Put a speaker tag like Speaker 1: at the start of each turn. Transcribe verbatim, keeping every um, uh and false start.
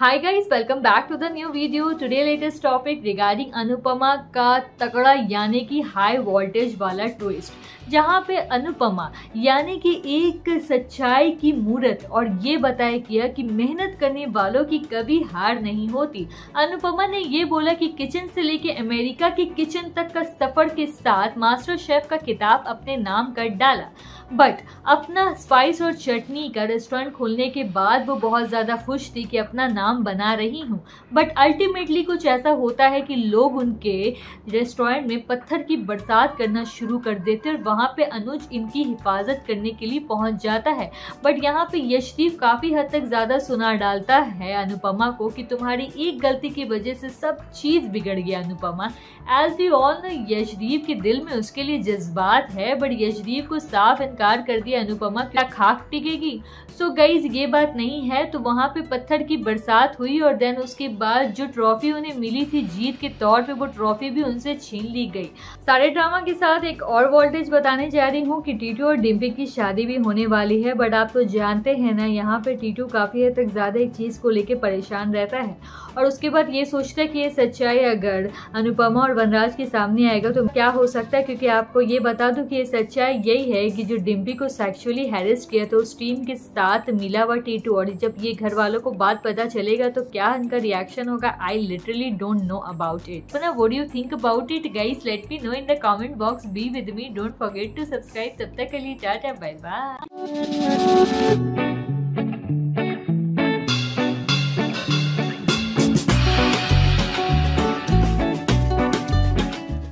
Speaker 1: Hi guys, welcome back to the new video. Today latest topic regarding Anupama का तगड़ा यानी कि हाई वोल्टेज वाला ट्विस्ट, जहां पे अनुपमा यानी कि एक सच्चाई की मूर्त और ये बताया किया कि मेहनत करने वालों की कभी हार नहीं होती। अनुपमा ने ये बोला कि किचन से लेके अमेरिका की किचन तक का सफर के साथ मास्टर शेफ का किताब अपने नाम कर डाला, बट अपना स्पाइस और चटनी का रेस्टोरेंट खोलने के बाद वो बहुत ज़्यादा खुश थी कि अपना नाम बना रही हूँ। बट अल्टीमेटली कुछ ऐसा होता है कि लोग उनके रेस्टोरेंट में पत्थर की बरसात करना शुरू कर देते और वहाँ पे अनुज इनकी हिफाजत करने के लिए पहुँच जाता है। बट यहाँ पे यशदीप काफ़ी हद तक ज़्यादा सुना डालता है अनुपमा को कि तुम्हारी एक गलती की वजह से सब चीज़ बिगड़ गया Anupama. As we all know, Yashdeep के दिल में उसके लिए जज्बात है, बट यशदीप को साफ इनकार कर दिया अनुपमा, क्या खाक टिकेगी। सो गाइज ये बात नहीं है। तो वहाँ पे पत्थर की बरसात हुई और देन उसके बाद जो ट्रॉफी उन्हें मिली थी जीत के तौर पे, वो ट्रॉफी भी उनसे छीन ली गई। सारे ड्रामा के साथ एक और वोल्टेज बताने जा रही हूँ कि टीटू और डिम्पी की शादी भी होने वाली है। बट आप तो जानते हैं ना, यहाँ पे टीटू काफी हद तक ज्यादा एक चीज को लेके परेशान रहता है और उसके बाद ये सोचता है कि ये सच्चाई अगर अनुपमा और वनराज के सामने आएगा तो क्या हो सकता है। क्योंकि आपको ये बता दूं कि ये सच्चाई यही है कि जो डिम्पी को सेक्सुअली हैरेस किया था उस टीम के साथ मिला हुआ टीटू, और जब ये घर वालों को बात पता चलेगा तो क्या इनका रिएक्शन होगा, I literally don't know about it. So now what do you think about it guys? Let me know in the comment box. Be with me, don't forget to subscribe. तब तक के लिए टाटा, बाय बाय।